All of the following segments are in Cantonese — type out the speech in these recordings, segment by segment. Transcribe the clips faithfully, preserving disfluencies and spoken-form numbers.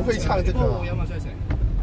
不会唱这个。 有冇再食？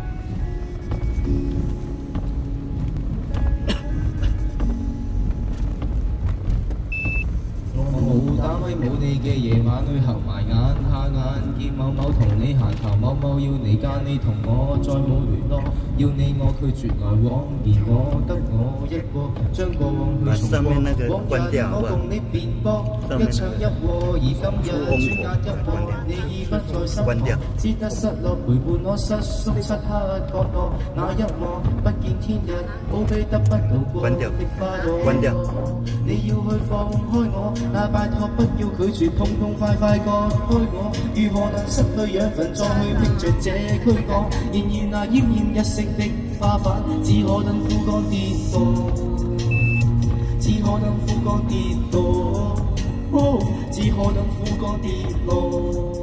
冇打咪冇你嘅夜晚去合埋眼下眼見某某同你閒談，某某要離間你同我再冇聯絡，要你我拒絕來往，而我得我一個，將過往去重過，往日我共你辯駁，一唱一和，而今日轉眼一望，你已不在身旁，只得失落陪伴我失宿漆黑角落，那一望不見天日，好比得不到過的花朵，你要去放開我。那拜託不要拒絕，痛痛快快割開我，如何能失去養分再去拼着這軀殼？然而那奄奄一息的花瓣，只可等枯乾跌墮，只可等枯乾跌墮，哦，只可等枯乾跌落。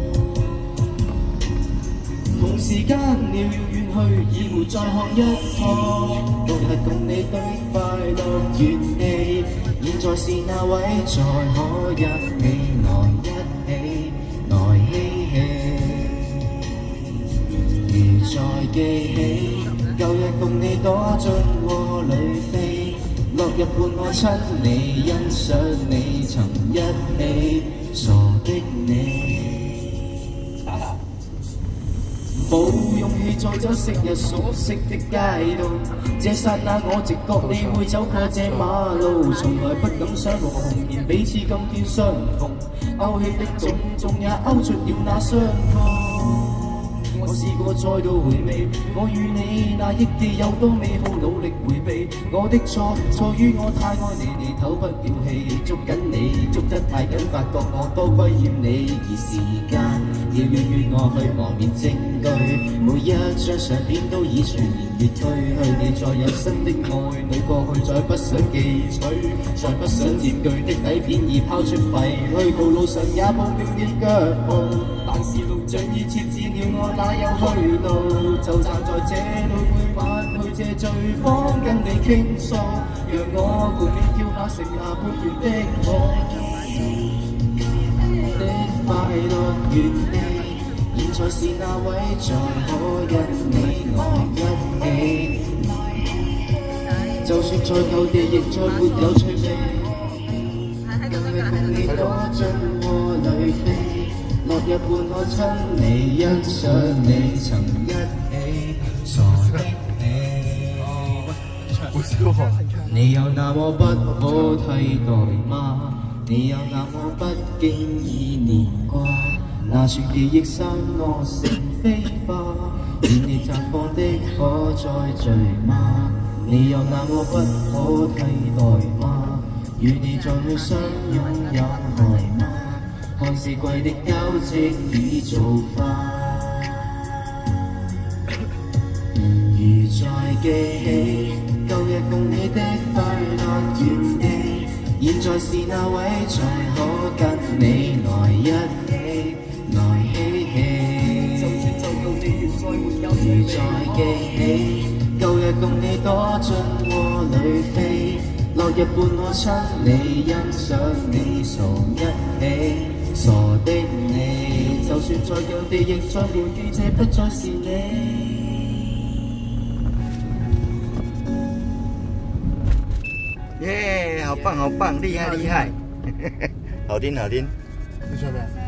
同時間遙遙遠去，已沒再看一趟，六日共你對快樂元氣。現在是那位再可一起來一起來嬉戲，如再記起舊日共你躲進窩裏飛，落日伴我親你欣賞你曾一起傻的你。冇勇氣再走昔日熟悉的街道，這剎那我直覺你會走過這馬路，從來不敢想紅顏彼此今天相逢，勾起的種種也勾出了那傷痛。我試過再度回味，我與你那憶記有多美好，努力迴避我的錯，錯於我太愛你，你透不了氣，捉緊你捉得太緊，發覺我多虧欠你，而時間要遠遠我去磨滅證據，每一張相片都已全然越退去，你再有新的愛侶，過去再不想記取，再不想佔據的底片已拋出廢墟，道路上也冇了你腳步，但是路障已設置了我哪有去路，就站在這裏每晚去這醉坊跟你傾訴，讓我共你跳下剩下半月的舞，的快樂原地，現在是那位再可因你我一起，就算在舊地亦再沒有趣味，今日共你躲進窩裏飛。落日伴我親你欣賞你曾一起傻的你，你有那麼不可替代嗎？你有那麼不經意念掛，那串記憶生我成飛花，願你綻放的可再聚嗎？你有那麼不可替代嗎？與你再去相擁有害嗎？看是季的交織已造化，如再記起舊日共你的快樂原地，現在是那位才可跟你來一起來嬉戲，就算就到你亦再沒有如再記起舊日共你躲進窩裏飛，落日伴我親你欣賞你傻一起。傻的你，就算在舊地亦再沒記，這不再是你。 耶，好棒好棒，厲害厲害，好聽好聽。 你說咩？